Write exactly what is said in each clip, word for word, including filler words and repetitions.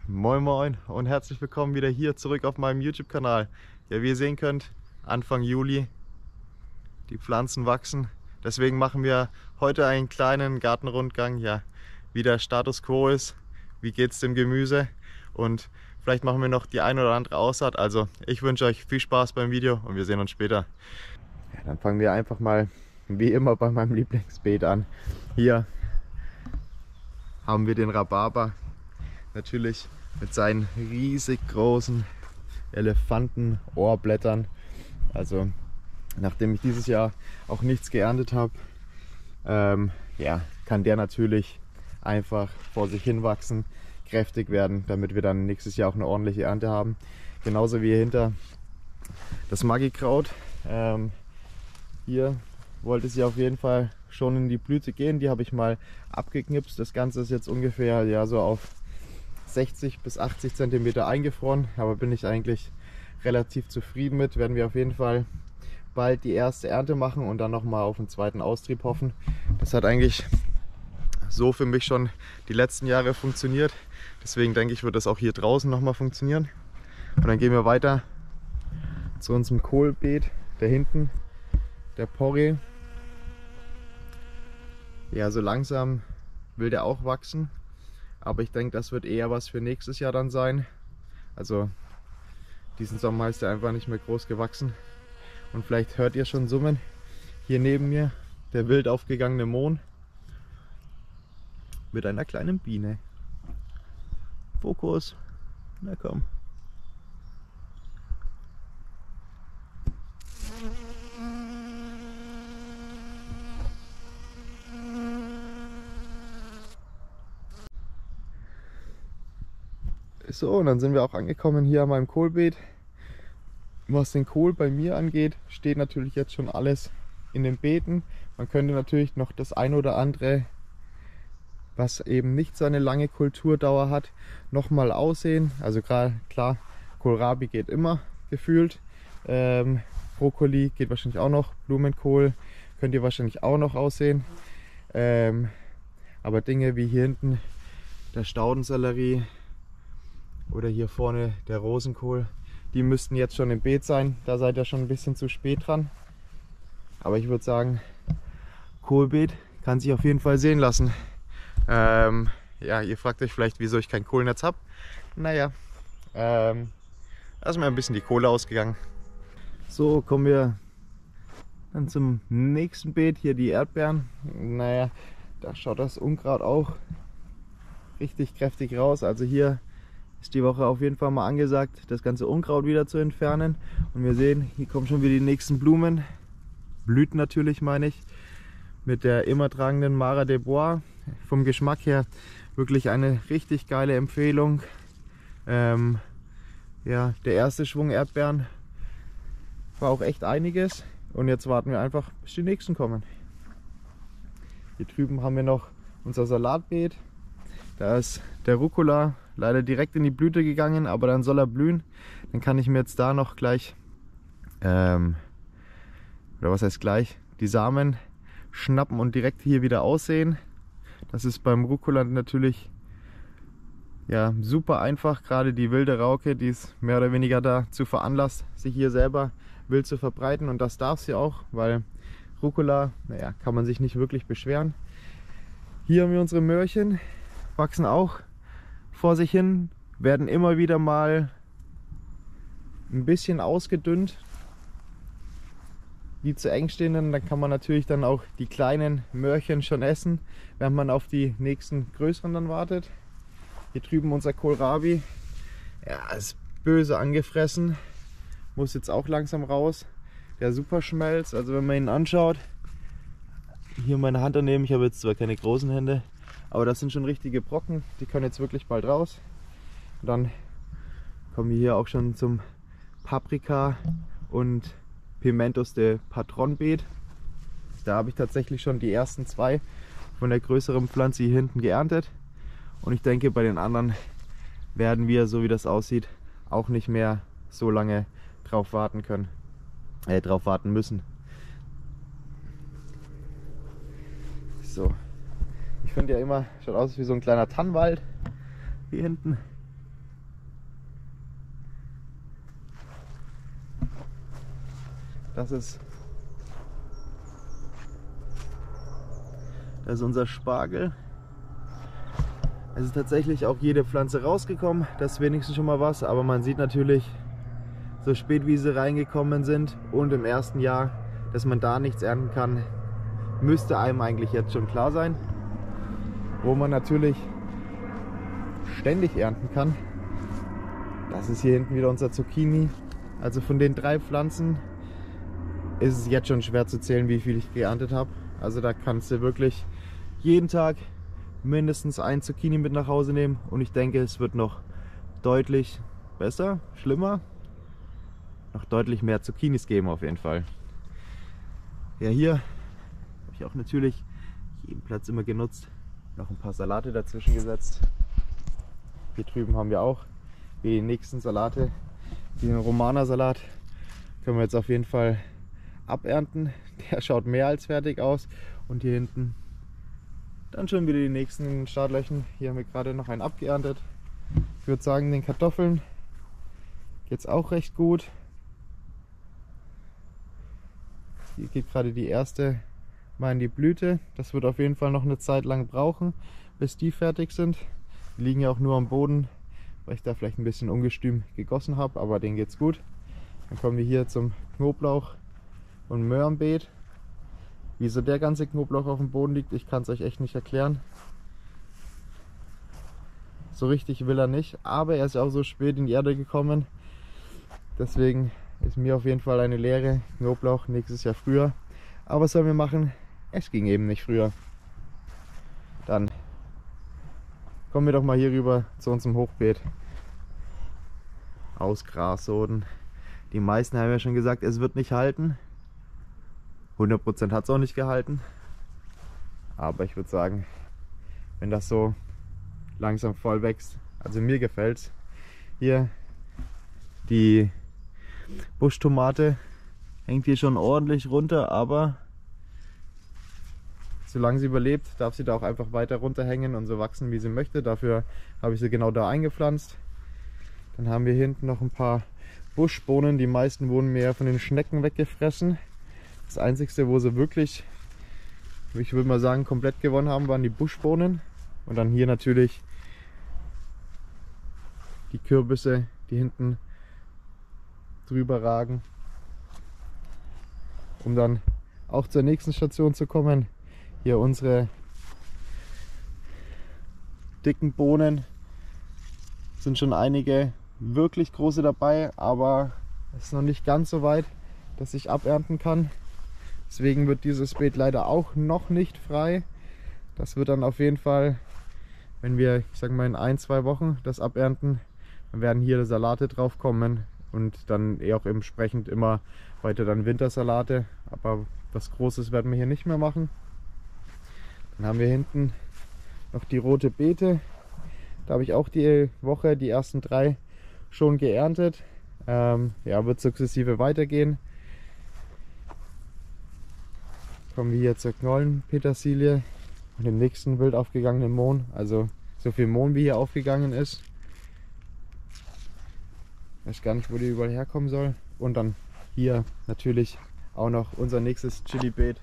Moin Moin und herzlich willkommen wieder hier zurück auf meinem YouTube-Kanal. Ja, wie ihr sehen könnt, Anfang Juli, die Pflanzen wachsen. Deswegen machen wir heute einen kleinen Gartenrundgang, ja, wie der Status quo ist, wie geht es dem Gemüse und vielleicht machen wir noch die ein oder andere Aussaat. Also ich wünsche euch viel Spaß beim Video und wir sehen uns später. Ja, dann fangen wir einfach mal wie immer bei meinem Lieblingsbeet an. Hier haben wir den Rhabarber. Natürlich mit seinen riesig großen Elefantenohrblättern. Also nachdem ich dieses Jahr auch nichts geerntet habe, ähm, ja, kann der natürlich einfach vor sich hin wachsen, kräftig werden, damit wir dann nächstes Jahr auch eine ordentliche Ernte haben. Genauso wie hier hinter das Magikraut. Ähm, hier wollte sie auf jeden Fall schon in die Blüte gehen. Die habe ich mal abgeknipst. Das Ganze ist jetzt ungefähr ja so auf sechzig bis achtzig Zentimeter eingefroren, aber bin ich eigentlich relativ zufrieden mit. Werden wir auf jeden Fall bald die erste Ernte machen und dann nochmal auf einen zweiten Austrieb hoffen. Das hat eigentlich so für mich schon die letzten Jahre funktioniert. Deswegen denke ich, wird das auch hier draußen nochmal funktionieren. Und dann gehen wir weiter zu unserem Kohlbeet, da hinten, der Porree. Ja, so langsam will der auch wachsen. Aber ich denke, das wird eher was für nächstes Jahr dann sein. Also diesen Sommer ist er einfach nicht mehr groß gewachsen. Und vielleicht hört ihr schon Summen. Hier neben mir der wild aufgegangene Mohn mit einer kleinen Biene. Fokus, na komm. So, und dann sind wir auch angekommen hier an meinem Kohlbeet. Was den Kohl bei mir angeht, steht natürlich jetzt schon alles in den Beeten. Man könnte natürlich noch das ein oder andere, was eben nicht so eine lange Kulturdauer hat, nochmal aussehen. Also gerade klar, Kohlrabi geht immer gefühlt. Ähm, Brokkoli geht wahrscheinlich auch noch. Blumenkohl könnt ihr wahrscheinlich auch noch aussehen. Ähm, aber Dinge wie hier hinten der Staudensellerie oder hier vorne der Rosenkohl, die müssten jetzt schon im Beet sein. Da seid ihr schon ein bisschen zu spät dran. Aber ich würde sagen, Kohlbeet kann sich auf jeden Fall sehen lassen. Ähm, ja, ihr fragt euch vielleicht, wieso ich kein Kohlnetz habe. Naja, ähm, da ist mir ein bisschen die Kohle ausgegangen. So, kommen wir dann zum nächsten Beet. Hier die Erdbeeren. Naja, da schaut das Unkraut auch richtig kräftig raus. Also hier ist die Woche auf jeden Fall mal angesagt, das ganze Unkraut wieder zu entfernen. Und wir sehen, hier kommen schon wieder die nächsten Blumen. Blüten natürlich, meine ich. Mit der immer tragenden Mara des Bois. Vom Geschmack her wirklich eine richtig geile Empfehlung. Ähm, ja, der erste Schwung Erdbeeren war auch echt einiges. Und jetzt warten wir einfach, bis die nächsten kommen. Hier drüben haben wir noch unser Salatbeet. Da ist der Rucola leider direkt in die Blüte gegangen, aber dann soll er blühen. Dann kann ich mir jetzt da noch gleich, ähm, oder was heißt gleich, die Samen schnappen und direkt hier wieder aussehen. Das ist beim Rucola natürlich ja, super einfach. Gerade die wilde Rauke, die ist mehr oder weniger dazu veranlasst, sich hier selber wild zu verbreiten. Und das darf sie auch, weil Rucola, naja, kann man sich nicht wirklich beschweren. Hier haben wir unsere Möhrchen, wachsen auch vor sich hin, werden immer wieder mal ein bisschen ausgedünnt. Die zu eng stehenden, dann kann man natürlich dann auch die kleinen Möhrchen schon essen, während man auf die nächsten größeren dann wartet. Hier drüben unser Kohlrabi, ja, ist böse angefressen, muss jetzt auch langsam raus. Der Superschmelz, also wenn man ihn anschaut, hier meine Hand daneben, ich habe jetzt zwar keine großen Hände, aber das sind schon richtige Brocken, die können jetzt wirklich bald raus. Und dann kommen wir hier auch schon zum Paprika und Pimentos de Patron Beet. Da habe ich tatsächlich schon die ersten zwei von der größeren Pflanze hier hinten geerntet. Und ich denke, bei den anderen werden wir, so wie das aussieht, auch nicht mehr so lange drauf warten können, äh, drauf warten müssen. So, ich finde ja immer, schaut aus wie so ein kleiner Tannenwald hier hinten. Das ist, das ist unser Spargel. Es ist tatsächlich auch jede Pflanze rausgekommen, das ist wenigstens schon mal was, aber man sieht natürlich, so spät wie sie reingekommen sind und im ersten Jahr, dass man da nichts ernten kann, müsste einem eigentlich jetzt schon klar sein. Wo man natürlich ständig ernten kann, das ist hier hinten wieder unser Zucchini. Also von den drei Pflanzen ist es jetzt schon schwer zu zählen, wie viel ich geerntet habe. Also da kannst du wirklich jeden Tag mindestens ein Zucchini mit nach Hause nehmen und ich denke, es wird noch deutlich besser, schlimmer, noch deutlich mehr Zucchinis geben auf jeden Fall. Ja, hier habe ich auch natürlich jeden Platz immer genutzt, noch ein paar Salate dazwischen gesetzt. Hier drüben haben wir auch die nächsten Salate, den Romana-Salat können wir jetzt auf jeden Fall abernten. Der schaut mehr als fertig aus und hier hinten dann schon wieder die nächsten Startlöchen. Hier haben wir gerade noch einen abgeerntet. Ich würde sagen, den Kartoffeln geht es auch recht gut. Hier geht gerade die erste mal in die Blüte. Das wird auf jeden Fall noch eine Zeit lang brauchen, bis die fertig sind. Die liegen ja auch nur am Boden, weil ich da vielleicht ein bisschen ungestüm gegossen habe, aber denen geht's gut. Dann kommen wir hier zum Knoblauch und Möhrenbeet. Wieso der ganze Knoblauch auf dem Boden liegt, ich kann es euch echt nicht erklären. So richtig will er nicht, aber er ist auch so spät in die Erde gekommen. Deswegen ist mir auf jeden Fall eine Lehre. Knoblauch nächstes Jahr früher. Aber was sollen wir machen? Es ging eben nicht früher. Dann kommen wir doch mal hier rüber zu unserem Hochbeet. Aus Grassoden. Die meisten haben ja schon gesagt, es wird nicht halten. hundert Prozent hat es auch nicht gehalten. Aber ich würde sagen, wenn das so langsam voll wächst, also mir gefällt es. Hier die Buschtomate hängt hier schon ordentlich runter, aber solange sie überlebt, darf sie da auch einfach weiter runterhängen und so wachsen, wie sie möchte. Dafür habe ich sie genau da eingepflanzt. Dann haben wir hinten noch ein paar Buschbohnen. Die meisten wurden mir von den Schnecken weggefressen. Das einzigste, wo sie wirklich, ich würde mal sagen, komplett gewonnen haben, waren die Buschbohnen. Und dann hier natürlich die Kürbisse, die hinten drüber ragen. Um dann auch zur nächsten Station zu kommen. Hier unsere dicken Bohnen. Sind schon einige wirklich große dabei, aber es ist noch nicht ganz so weit, dass ich abernten kann. Deswegen wird dieses Beet leider auch noch nicht frei. Das wird dann auf jeden Fall, wenn wir, ich sag mal, in ein, zwei Wochen das abernten, dann werden hier Salate drauf kommen und dann eher auch entsprechend immer weiter dann Wintersalate. Aber was Großes werden wir hier nicht mehr machen. Dann haben wir hinten noch die rote Beete. Da habe ich auch die Woche die ersten drei schon geerntet. Ähm, ja, wird sukzessive weitergehen. Kommen wir hier zur Knollenpetersilie und dem nächsten wild aufgegangenen Mohn. Also so viel Mohn wie hier aufgegangen ist. Ich weiß gar nicht, wo die überall herkommen soll. Und dann hier natürlich auch noch unser nächstes Chili-Beet.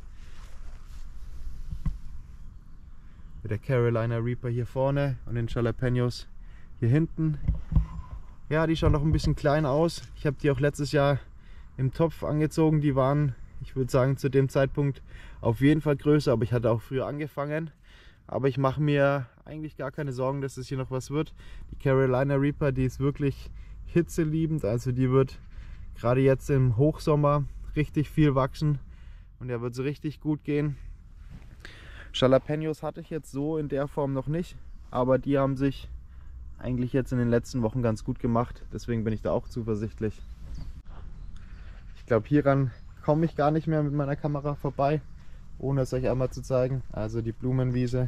Mit der Carolina Reaper hier vorne und den Jalapenos hier hinten. Ja, die schauen noch ein bisschen klein aus. Ich habe die auch letztes Jahr im Topf angezogen. Die waren, ich würde sagen, zu dem Zeitpunkt auf jeden Fall größer, aber ich hatte auch früher angefangen. Aber ich mache mir eigentlich gar keine Sorgen, dass es hier noch was wird. Die Carolina Reaper, die ist wirklich hitzeliebend, also die wird gerade jetzt im Hochsommer richtig viel wachsen und der wird so richtig gut gehen. Jalapenos hatte ich jetzt so in der Form noch nicht, aber die haben sich eigentlich jetzt in den letzten Wochen ganz gut gemacht, deswegen bin ich da auch zuversichtlich. Ich glaube, hieran komme ich gar nicht mehr mit meiner Kamera vorbei, ohne es euch einmal zu zeigen. Also die Blumenwiese.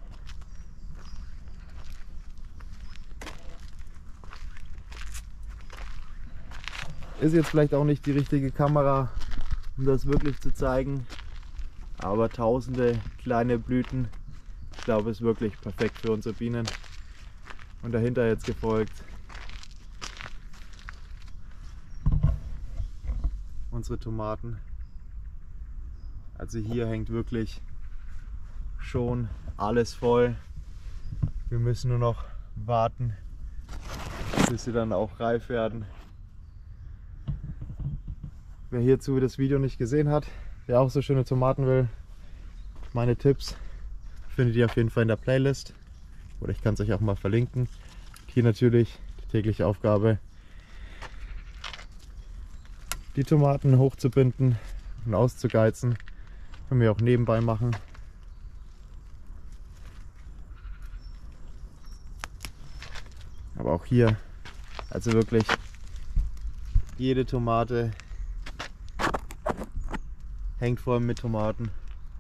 Ist jetzt vielleicht auch nicht die richtige Kamera, um das wirklich zu zeigen, aber tausende kleine Blüten, ich glaube, ist wirklich perfekt für unsere Bienen. Und dahinter jetzt gefolgt unsere Tomaten. Also hier hängt wirklich schon alles voll. Wir müssen nur noch warten, bis sie dann auch reif werden. Wer hierzu das Video nicht gesehen hat, der auch so schöne Tomaten will, meine Tipps findet ihr auf jeden Fall in der Playlist. Oder ich kann es euch auch mal verlinken. Hier natürlich die tägliche Aufgabe, die Tomaten hochzubinden und auszugeizen. Können wir auch nebenbei machen. Aber auch hier, also wirklich jede Tomate hängt voll mit Tomaten.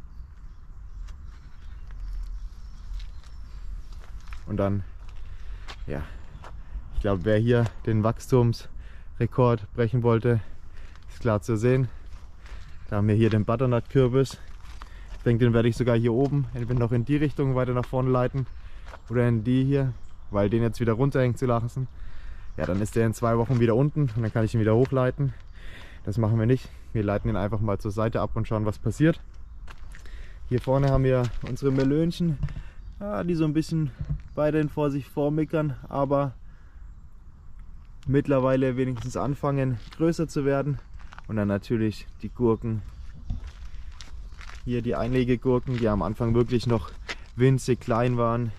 Und dann, ja, ich glaube, wer hier den Wachstumsrekord brechen wollte, ist klar zu sehen. Da haben wir hier den Butternut-Kürbis. Ich denke, den werde ich sogar hier oben entweder noch in die Richtung weiter nach vorne leiten oder in die hier, weil den jetzt wieder runterhängen zu lassen. Ja, dann ist der in zwei Wochen wieder unten und dann kann ich ihn wieder hochleiten. Das machen wir nicht. Wir leiten ihn einfach mal zur Seite ab und schauen, was passiert. Hier vorne haben wir unsere Melönchen, ja, die so ein bisschen weiterhin vor sich vormickern, aber mittlerweile wenigstens anfangen größer zu werden. Und dann natürlich die Gurken. Hier die Einlegegurken, die am Anfang wirklich noch winzig klein waren,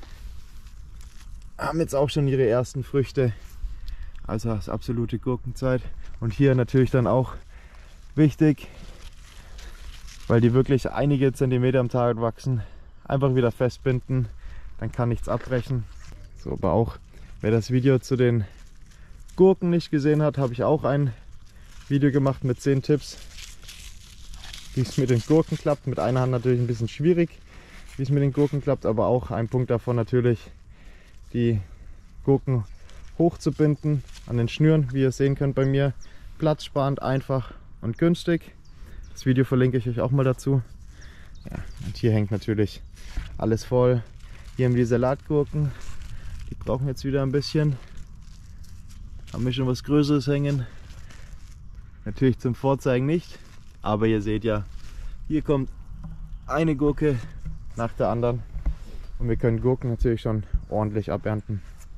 haben jetzt auch schon ihre ersten Früchte. Also das ist absolute Gurkenzeit. Und hier natürlich dann auch wichtig, weil die wirklich einige Zentimeter am Tag wachsen, einfach wieder festbinden, dann kann nichts abbrechen. So, aber auch wer das Video zu den Gurken nicht gesehen hat, habe ich auch ein Video gemacht mit zehn Tipps, wie es mit den Gurken klappt. Mit einer Hand natürlich ein bisschen schwierig, wie es mit den Gurken klappt, aber auch ein Punkt davon natürlich, die Gurken hochzubinden an den Schnüren, wie ihr sehen könnt bei mir. Platzsparend, einfach und günstig. Das Video verlinke ich euch auch mal dazu. Ja, und hier hängt natürlich alles voll. Hier haben wir die Salatgurken, die brauchen jetzt wieder ein bisschen. Haben wir schon was Größeres hängen. Natürlich zum Vorzeigen nicht, aber ihr seht ja, hier kommt eine Gurke nach der anderen und wir können Gurken natürlich schon ordentlich abernten.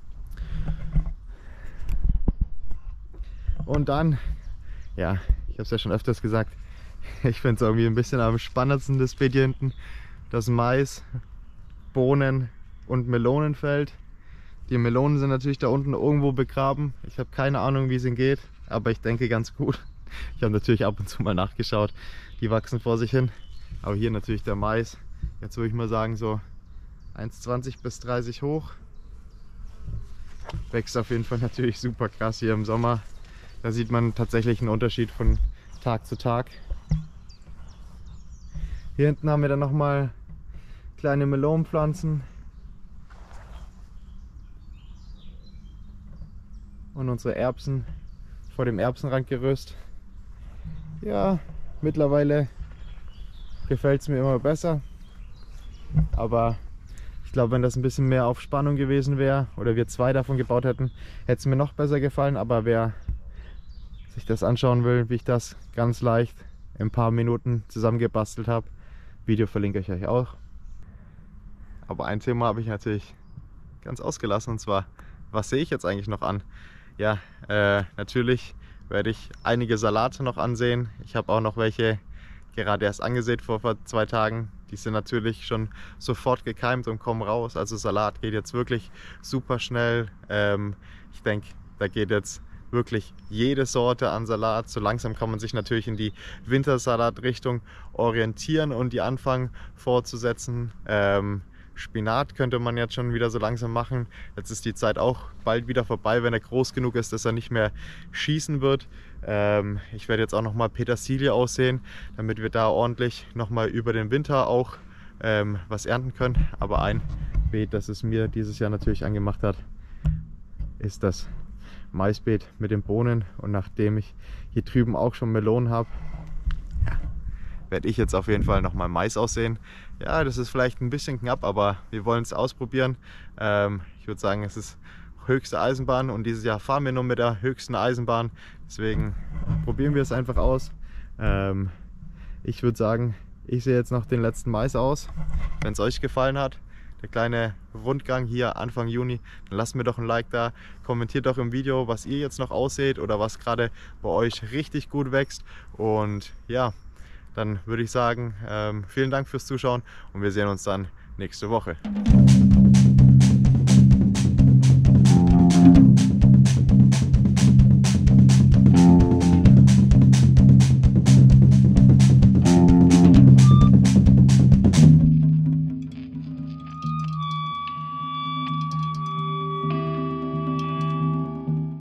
Und dann, ja, ich habe es ja schon öfters gesagt, ich finde es irgendwie ein bisschen am spannendsten, das Beet hier hinten, das Mais, Bohnen und Melonenfeld. Die Melonen sind natürlich da unten irgendwo begraben. Ich habe keine Ahnung, wie es ihnen geht, aber ich denke ganz gut. Ich habe natürlich ab und zu mal nachgeschaut, die wachsen vor sich hin. Aber hier natürlich der Mais, jetzt würde ich mal sagen so eins zwanzig bis dreißig hoch. Wächst auf jeden Fall natürlich super krass hier im Sommer. Da sieht man tatsächlich einen Unterschied von Tag zu Tag. Hier hinten haben wir dann nochmal kleine Melonenpflanzen. Und unsere Erbsen vor dem Erbsenrandgerüst. Ja, mittlerweile gefällt es mir immer besser. Aber ich glaube, wenn das ein bisschen mehr auf Spannung gewesen wäre oder wir zwei davon gebaut hätten, hätte es mir noch besser gefallen. Aber wer sich das anschauen will, wie ich das ganz leicht in ein paar Minuten zusammengebastelt habe, Video verlinke ich euch auch. Aber ein Thema habe ich natürlich ganz ausgelassen, und zwar, was sehe ich jetzt eigentlich noch an? Ja, äh, natürlich werde ich einige Salate noch ansehen. Ich habe auch noch welche gerade erst angesät vor, vor zwei Tagen. Die sind natürlich schon sofort gekeimt und kommen raus. Also Salat geht jetzt wirklich super schnell. Ähm, ich denke, da geht jetzt wirklich jede Sorte an Salat. So langsam kann man sich natürlich in die Wintersalat-Richtung orientieren und die anfangen fortzusetzen. Ähm, Spinat könnte man jetzt schon wieder so langsam machen. Jetzt ist die Zeit auch bald wieder vorbei, wenn er groß genug ist, dass er nicht mehr schießen wird. Ähm, ich werde jetzt auch noch mal Petersilie aussehen, damit wir da ordentlich noch mal über den Winter auch ähm, was ernten können. Aber ein Beet, das es mir dieses Jahr natürlich angemacht hat, ist das Maisbeet mit den Bohnen. Und nachdem ich hier drüben auch schon Melonen habe, ja, werde ich jetzt auf jeden Fall noch mal Mais aussehen. Ja, das ist vielleicht ein bisschen knapp, aber wir wollen es ausprobieren. Ähm, ich würde sagen, es ist auch höchste Eisenbahn und dieses Jahr fahren wir nur mit der höchsten Eisenbahn. Deswegen probieren wir es einfach aus. Ähm, ich würde sagen, ich sehe jetzt noch den letzten Mais aus. Wenn es euch gefallen hat, der kleine Rundgang hier Anfang Juni, dann lasst mir doch ein Like da. Kommentiert doch im Video, was ihr jetzt noch ausseht oder was gerade bei euch richtig gut wächst. Und ja, dann würde ich sagen, ähm, vielen Dank fürs Zuschauen und wir sehen uns dann nächste Woche.